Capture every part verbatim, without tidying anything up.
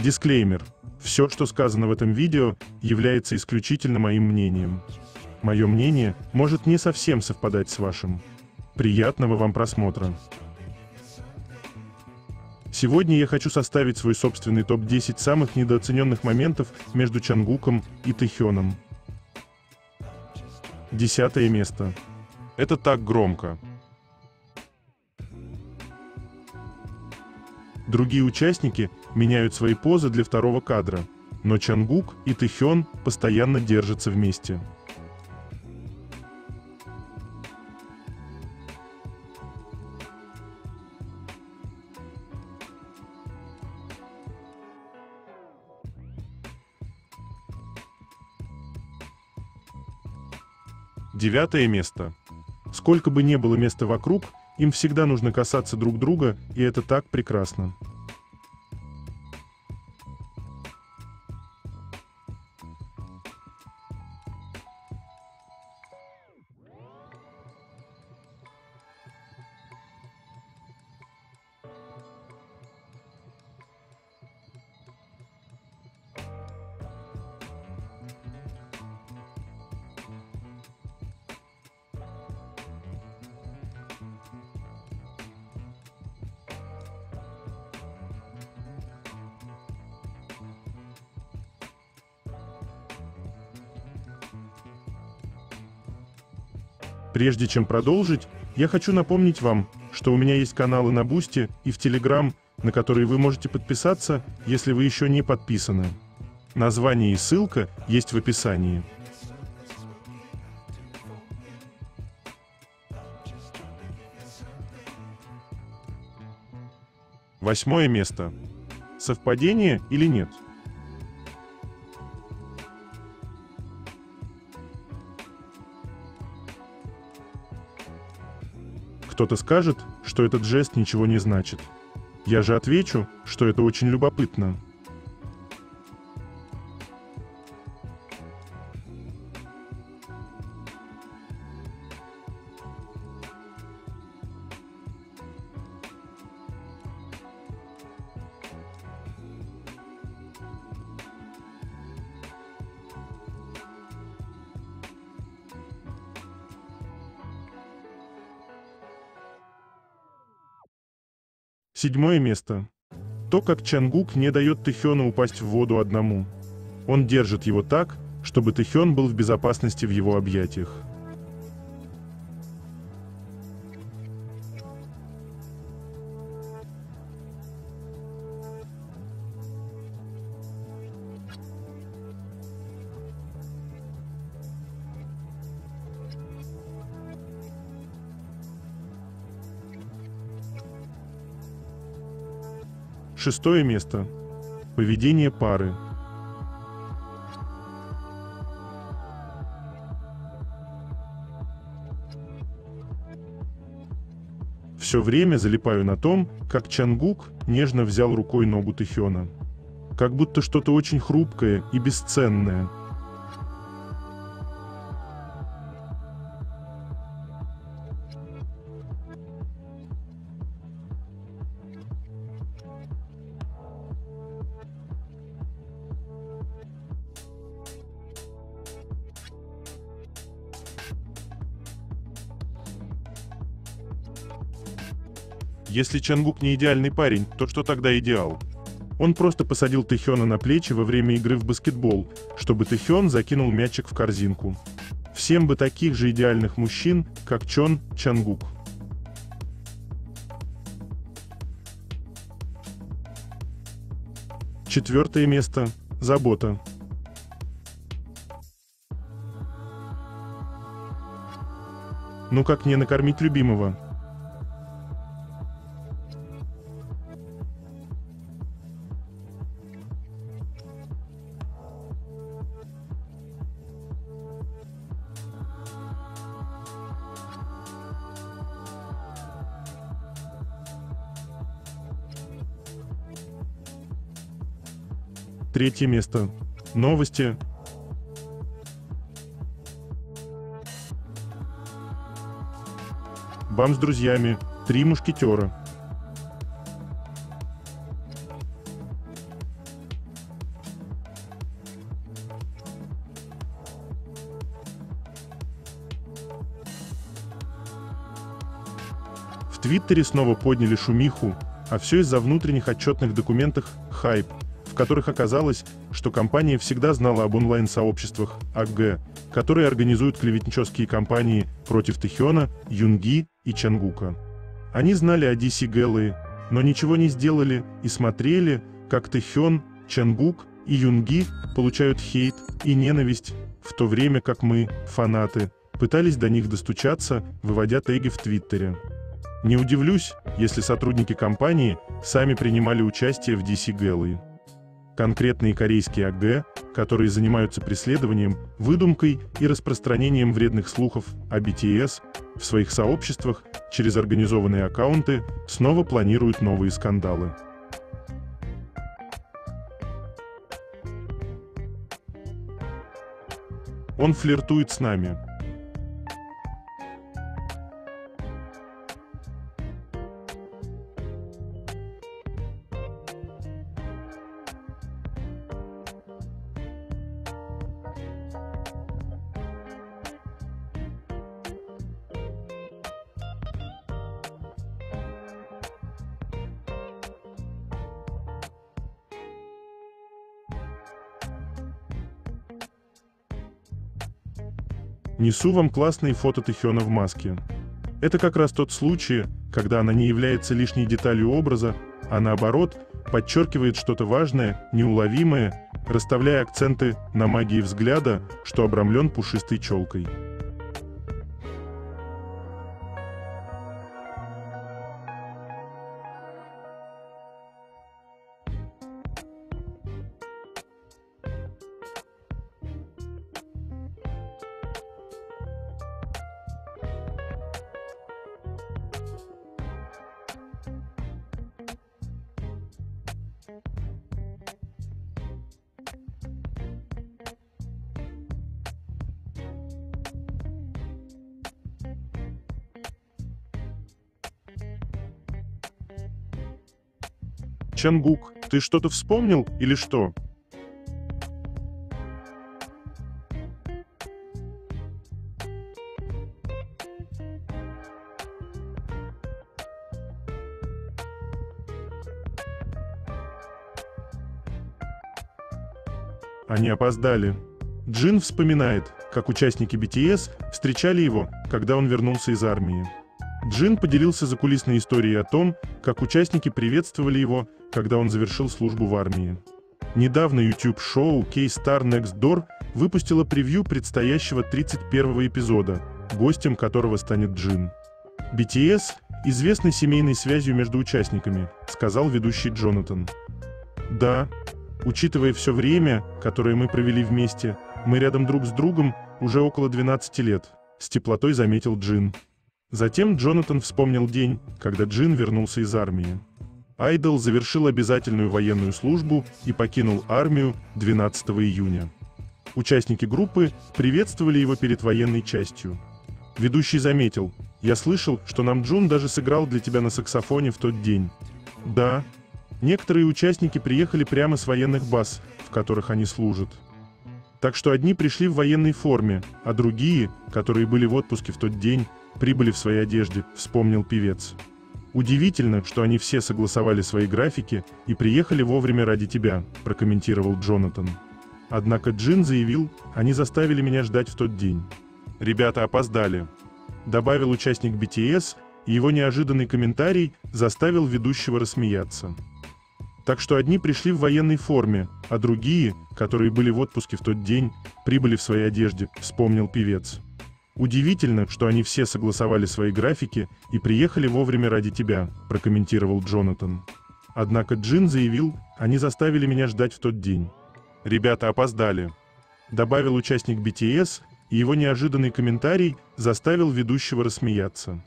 Дисклеймер. Все, что сказано в этом видео, является исключительно моим мнением. Мое мнение может не совсем совпадать с вашим. Приятного вам просмотра. Сегодня я хочу составить свой собственный топ десять самых недооцененных моментов между Чангуком и Тэхёном. Десятое место. Это так громко. Другие участники меняют свои позы для второго кадра, но Чангук и Тэхён постоянно держатся вместе. Девятое место. Сколько бы ни было места вокруг, им всегда нужно касаться друг друга, и это так прекрасно. Прежде чем продолжить, я хочу напомнить вам, что у меня есть каналы на Бусти и в Телеграм, на которые вы можете подписаться, если вы еще не подписаны. Название и ссылка есть в описании. Восьмое место. Совпадение или нет? Кто-то скажет, что этот жест ничего не значит. Я же отвечу, что это очень любопытно. Седьмое место. То, как Чангук не дает Тэхёну упасть в воду одному. Он держит его так, чтобы Тэхён был в безопасности в его объятиях. Шестое место. Поведение пары. Все время залипаю на том, как Чангук нежно взял рукой ногу Тэхёна. Как будто что-то очень хрупкое и бесценное. Если Чангук не идеальный парень, то что тогда идеал? Он просто посадил Тэхёна на плечи во время игры в баскетбол, чтобы Тэхён закинул мячик в корзинку. Всем бы таких же идеальных мужчин, как Чон Чангук. Четвертое место. Забота. Ну как не накормить любимого? Третье место. Новости. Бам с друзьями. Три мушкетера. Твиттере снова подняли шумиху, а все из-за внутренних отчетных документах «Хайп», в которых оказалось, что компания всегда знала об онлайн-сообществах АГ, которые организуют клеветнические кампании против Тэхёна, Юнги и Чангука. Они знали о ди си Galley, но ничего не сделали и смотрели, как Тэхён, Чангук и Юнги получают хейт и ненависть, в то время как мы, фанаты, пытались до них достучаться, выводя теги в Твиттере. Не удивлюсь, если сотрудники компании сами принимали участие в ди си Galley. Конкретные корейские АГ, которые занимаются преследованием, выдумкой и распространением вредных слухов о би ти эс в своих сообществах через организованные аккаунты, снова планируют новые скандалы. Он флиртует с нами. Несу вам классные фото Тэхёна в маске. Это как раз тот случай, когда она не является лишней деталью образа, а наоборот, подчеркивает что-то важное, неуловимое, расставляя акценты на магии взгляда, что обрамлен пушистой челкой. Чангук, ты что-то вспомнил или что? Они опоздали. Джин вспоминает, как участники би ти эс встречали его, когда он вернулся из армии. Джин поделился закулисной историей о том, как участники приветствовали его, когда он завершил службу в армии. Недавно YouTube-шоу K-Star Next Door выпустило превью предстоящего тридцать первого эпизода, гостем которого станет Джин. би ти эс известны семейной связью между участниками, сказал ведущий Джонатан. Да, учитывая все время, которое мы провели вместе, мы рядом друг с другом уже около двенадцати лет, с теплотой заметил Джин. Затем Джонатан вспомнил день, когда Джин вернулся из армии. Айдол завершил обязательную военную службу и покинул армию двенадцатого июня. Участники группы приветствовали его перед военной частью. Ведущий заметил: «Я слышал, что Намджун даже сыграл для тебя на саксофоне в тот день». Да, некоторые участники приехали прямо с военных баз, в которых они служат. Так что одни пришли в военной форме, а другие, которые были в отпуске в тот день, прибыли в своей одежде, вспомнил певец. «Удивительно, что они все согласовали свои графики и приехали вовремя ради тебя», прокомментировал Джонатан. Однако Джин заявил: «Они заставили меня ждать в тот день. Ребята опоздали», добавил участник би ти эс, и его неожиданный комментарий заставил ведущего рассмеяться. Так что одни пришли в военной форме, а другие, которые были в отпуске в тот день, прибыли в своей одежде, вспомнил певец. «Удивительно, что они все согласовали свои графики и приехали вовремя ради тебя», прокомментировал Джонатан. Однако Джин заявил: «Они заставили меня ждать в тот день. Ребята опоздали», добавил участник би ти эс, и его неожиданный комментарий заставил ведущего рассмеяться.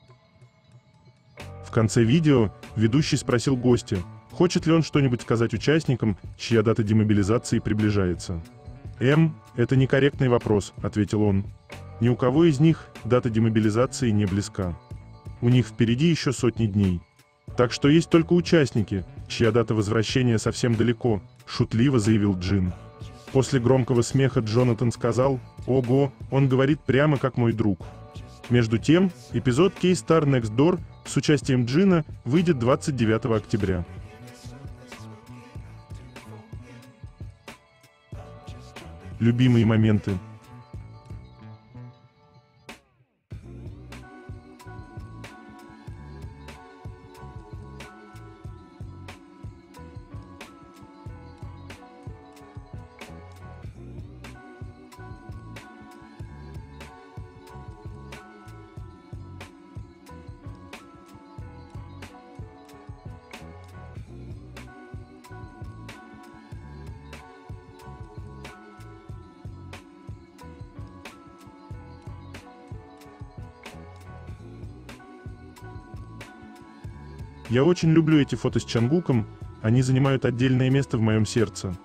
В конце видео ведущий спросил гостя, хочет ли он что-нибудь сказать участникам, чья дата демобилизации приближается. «Эм, это некорректный вопрос», — ответил он. «Ни у кого из них дата демобилизации не близка. У них впереди еще сотни дней. Так что есть только участники, чья дата возвращения совсем далеко», — шутливо заявил Джин. После громкого смеха Джонатан сказал: «Ого, он говорит прямо как мой друг». Между тем, эпизод K-Star Next Door с участием Джина выйдет двадцать девятого октября. Любимые моменты. Я очень люблю эти фото с Чангуком, они занимают отдельное место в моем сердце.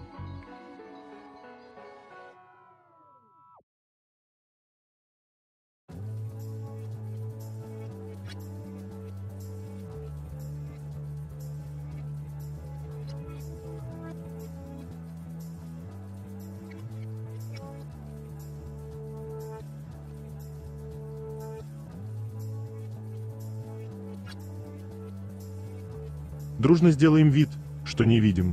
Дружно сделаем вид, что не видим.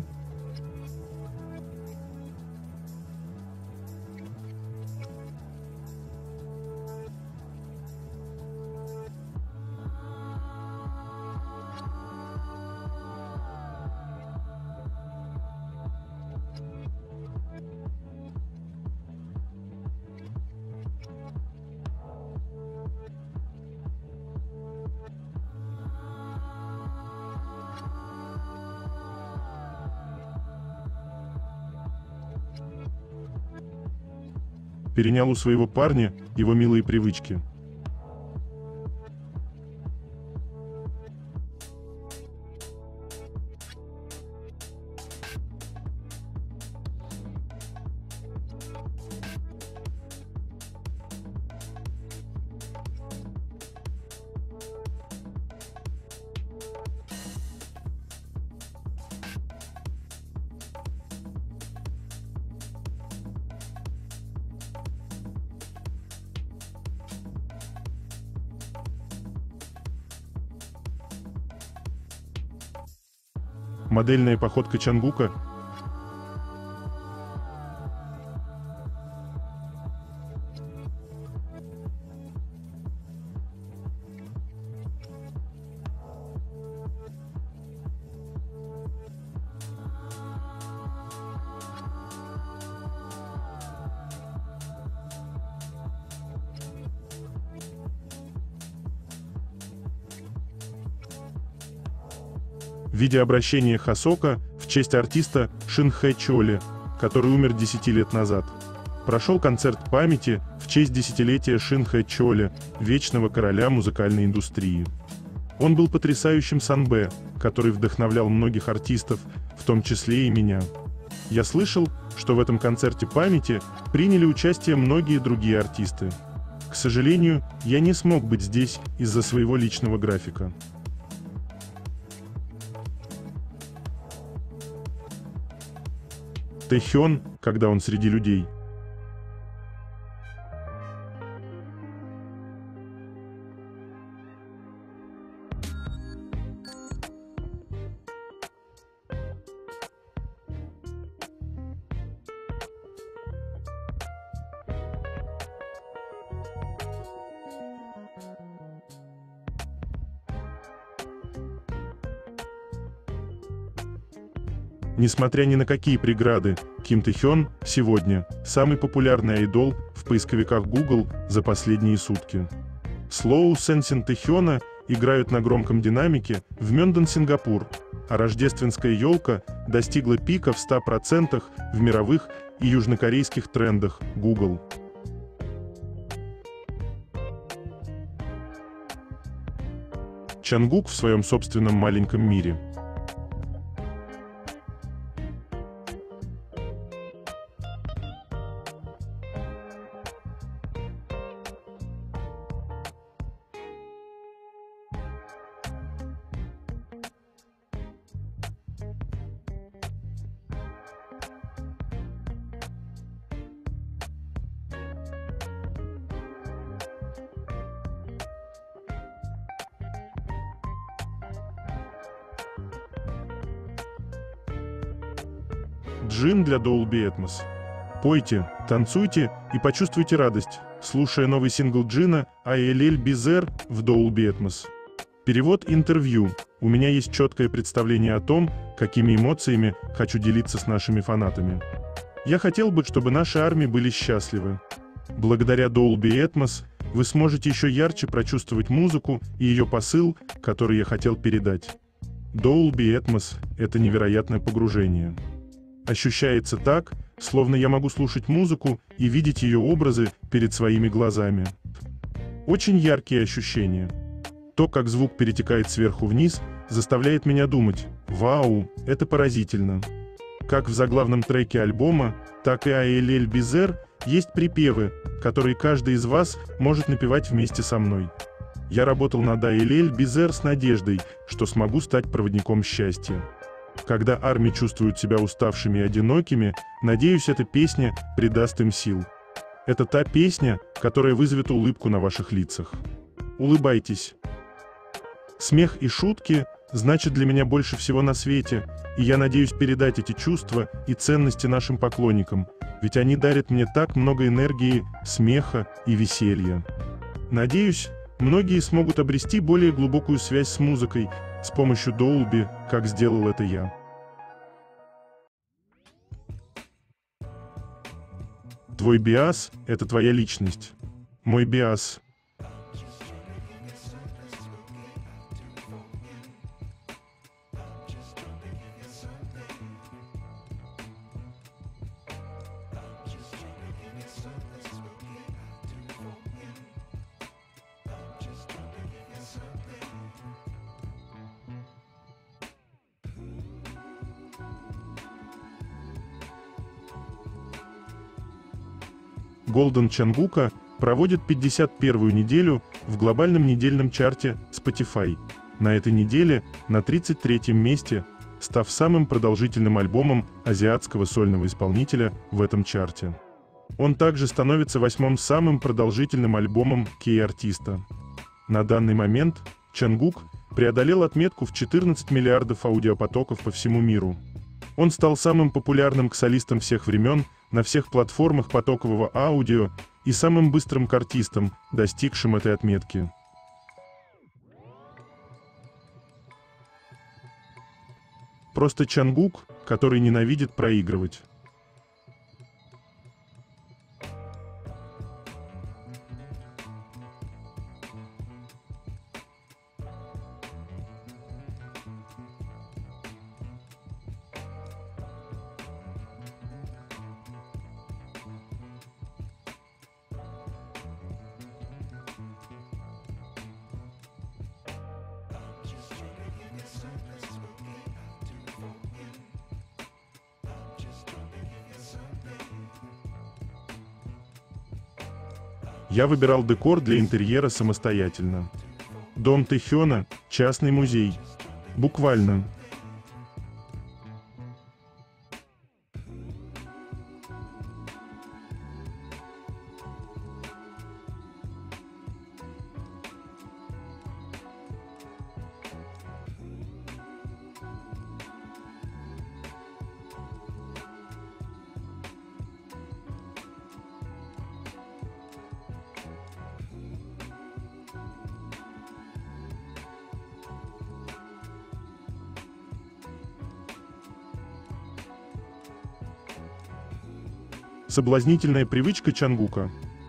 Перенял у своего парня его милые привычки. Модельная походка Чангука. Видеообращение Хосока в честь артиста Шин Хэ Чоли, который умер десять лет назад. Прошел концерт памяти в честь десятилетия Шин Хэ Чоли, вечного короля музыкальной индустрии. Он был потрясающим санбэ, который вдохновлял многих артистов, в том числе и меня. Я слышал, что в этом концерте памяти приняли участие многие другие артисты. К сожалению, я не смог быть здесь из-за своего личного графика. Тэхён, когда он среди людей. Несмотря ни на какие преграды, Ким Тэхён сегодня самый популярный айдол в поисковиках Google за последние сутки. Slow Sensing Тэхёна играют на громком динамике в Мёндон, Сингапур, а рождественская елка достигла пика в ста процентах в мировых и южнокорейских трендах Google. Чангук в своем собственном маленьком мире. Джин для Dolby Atmos. Пойте, танцуйте и почувствуйте радость, слушая новый сингл Джина «I L L Bizarre» в Dolby Atmos. Перевод интервью. У меня есть четкое представление о том, какими эмоциями хочу делиться с нашими фанатами. Я хотел бы, чтобы наши армии были счастливы. Благодаря Dolby Atmos вы сможете еще ярче прочувствовать музыку и ее посыл, который я хотел передать. Dolby Atmos — это невероятное погружение. Ощущается так, словно я могу слушать музыку и видеть ее образы перед своими глазами. Очень яркие ощущения. То, как звук перетекает сверху вниз, заставляет меня думать: «Вау, это поразительно». Как в заглавном треке альбома, так и «I L L Bizarre» есть припевы, которые каждый из вас может напевать вместе со мной. Я работал над «I L L Bizarre» с надеждой, что смогу стать проводником счастья. Когда армии чувствуют себя уставшими и одинокими, надеюсь, эта песня придаст им сил. Это та песня, которая вызовет улыбку на ваших лицах. Улыбайтесь. Смех и шутки значат для меня больше всего на свете, и я надеюсь передать эти чувства и ценности нашим поклонникам, ведь они дарят мне так много энергии, смеха и веселья. Надеюсь, многие смогут обрести более глубокую связь с музыкой с помощью Dolby, как сделал это я. Твой биас — это твоя личность. Мой биас — Golden Чонгука проводит пятьдесят первую неделю в глобальном недельном чарте Spotify. На этой неделе на тридцать третьем месте, став самым продолжительным альбомом азиатского сольного исполнителя в этом чарте. Он также становится восьмым самым продолжительным альбомом кей-артиста. На данный момент Чонгук преодолел отметку в четырнадцать миллиардов аудиопотоков по всему миру. Он стал самым популярным солистом всех времен на всех платформах потокового аудио и самым быстрым артистом, достигшим этой отметки. Просто Чонгук, который ненавидит проигрывать. Я выбирал декор для интерьера самостоятельно. Дом Тэхёна – частный музей. Буквально. Соблазнительная привычка Чонгука.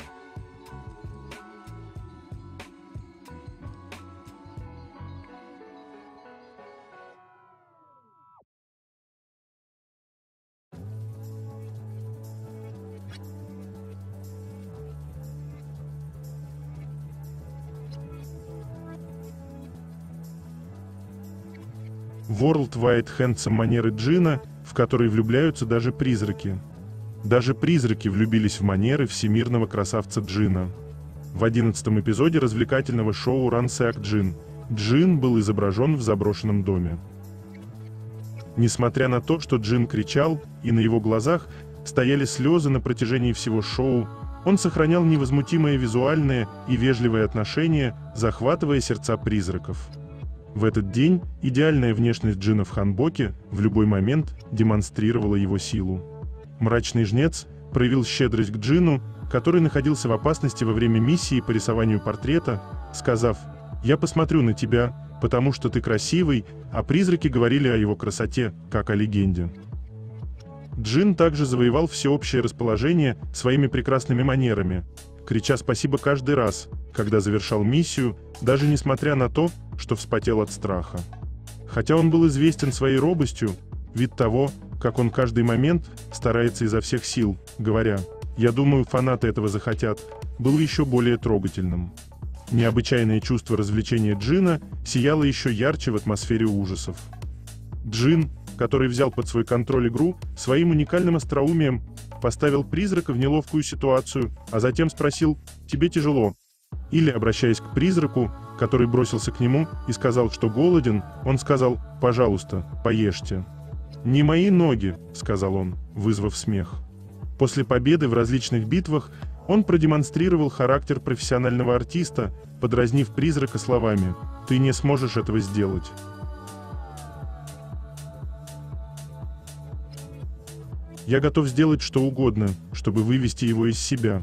Worldwide Handsome манеры Джина, в которые влюбляются даже призраки. Даже призраки влюбились в манеры всемирного красавца Джина. В одиннадцатом эпизоде развлекательного шоу «Рансак Джин» Джин был изображен в заброшенном доме. Несмотря на то, что Джин кричал, и на его глазах стояли слезы на протяжении всего шоу, он сохранял невозмутимое визуальное и вежливое отношение, захватывая сердца призраков. В этот день идеальная внешность джина в ханбоке в любой момент демонстрировала его силу. Мрачный жнец проявил щедрость к джину, который находился в опасности во время миссии по рисованию портрета, сказав: «Я посмотрю на тебя, потому что ты красивый», а призраки говорили о его красоте, как о легенде. Джин также завоевал всеобщее расположение своими прекрасными манерами, крича спасибо каждый раз, когда завершал миссию, даже несмотря на то, что вспотел от страха. Хотя он был известен своей робостью, вид того, как он каждый момент старается изо всех сил, говоря: «Я думаю, фанаты этого захотят», был еще более трогательным. Необычайное чувство развлечения Джина сияло еще ярче в атмосфере ужасов. Джин, который взял под свой контроль игру, своим уникальным остроумием поставил призрака в неловкую ситуацию, а затем спросил: «Тебе тяжело?» Или, обращаясь к призраку, который бросился к нему и сказал, что голоден, он сказал: «Пожалуйста, поешьте». «Не мои ноги», — сказал он, вызвав смех. После победы в различных битвах он продемонстрировал характер профессионального артиста, подразнив призрака словами: «Ты не сможешь этого сделать». «Я готов сделать что угодно, чтобы вывести его из себя».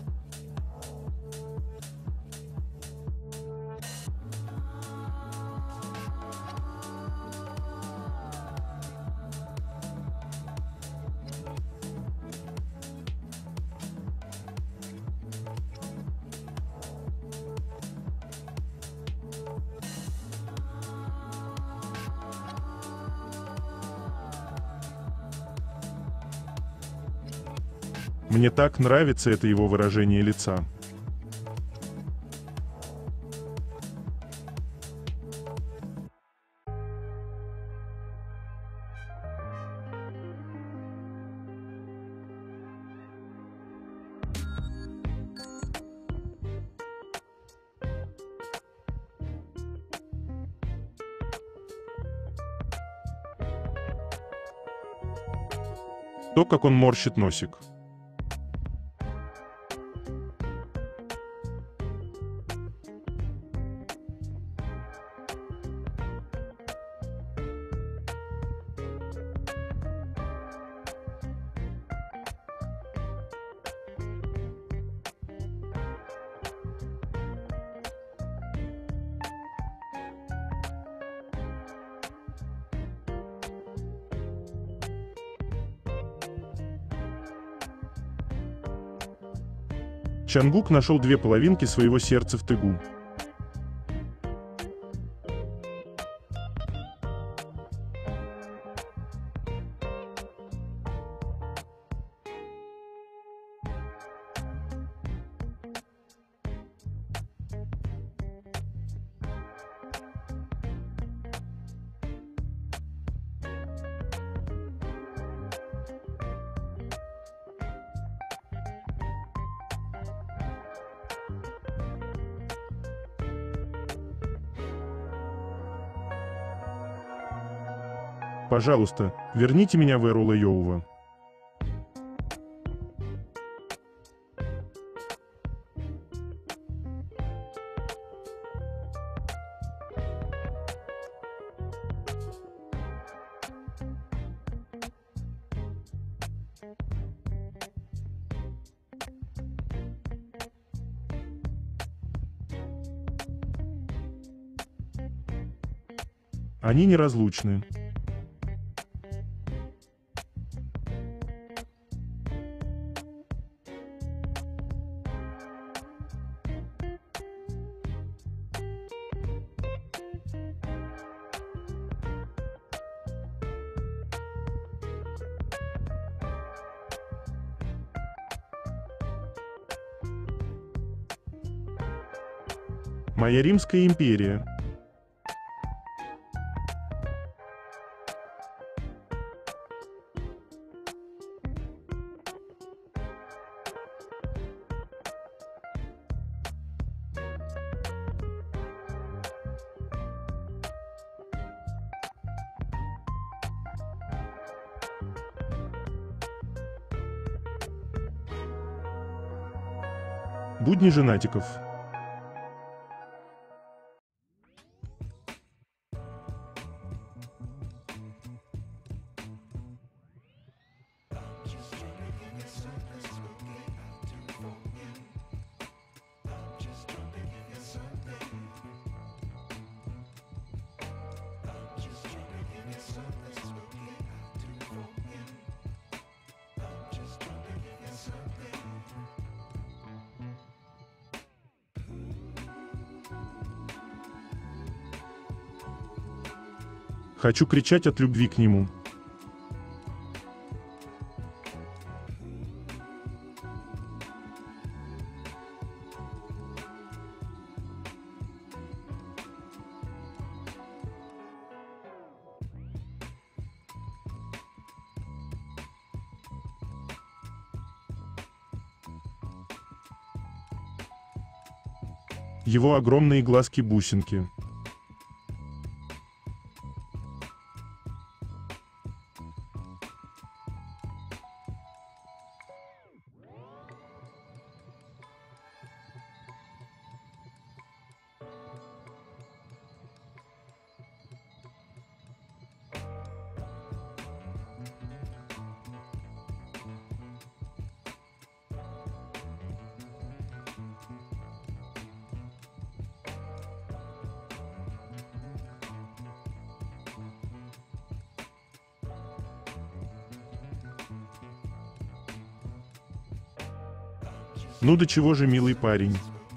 Мне так нравится это его выражение лица. То, как он морщит носик. Чангук нашел две половинки своего сердца в тыгу. Пожалуйста, верните меня в эру Лэйоува. Они неразлучны. Моя Римская империя. Будни женатиков. Хочу кричать от любви к нему. Его огромные глазки-бусинки. Ну до чего же милый парень.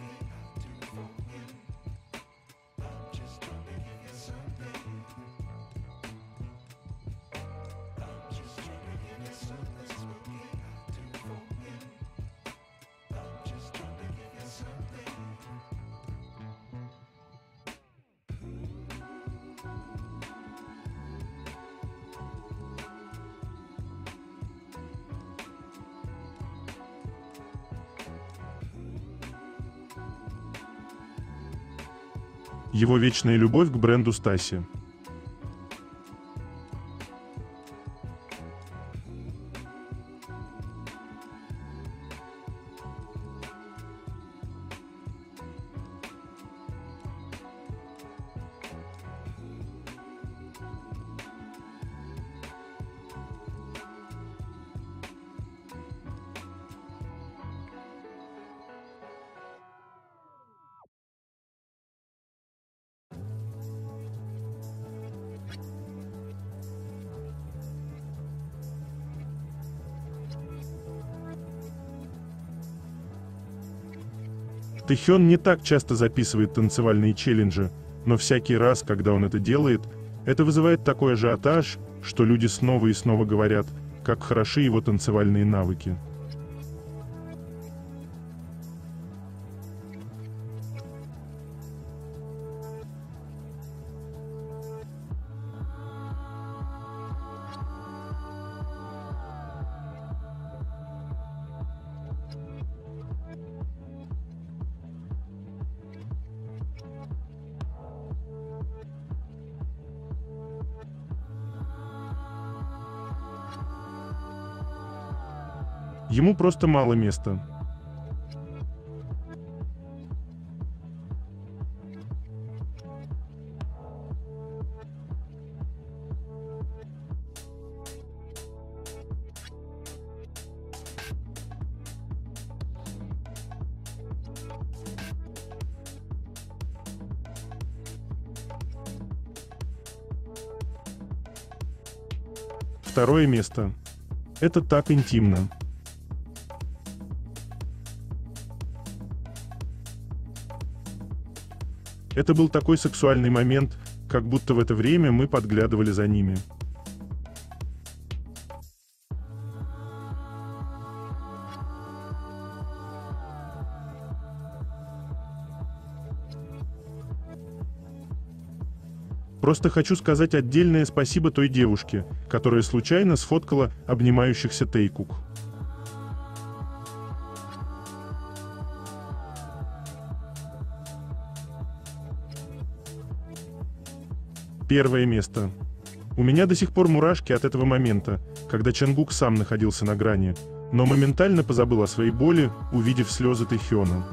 Его вечная любовь к бренду Стаси. Тэхён не так часто записывает танцевальные челленджи, но всякий раз, когда он это делает, это вызывает такой ажиотаж, что люди снова и снова говорят, как хороши его танцевальные навыки. Ему просто мало места. Второе место. Это так интимно. Это был такой сексуальный момент, как будто в это время мы подглядывали за ними. Просто хочу сказать отдельное спасибо той девушке, которая случайно сфоткала обнимающихся Тэйкук. Первое место. У меня до сих пор мурашки от этого момента, когда Чангук сам находился на грани, но моментально позабыл о своей боли, увидев слезы Тэхёна.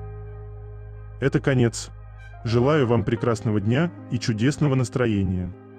Это конец. Желаю вам прекрасного дня и чудесного настроения.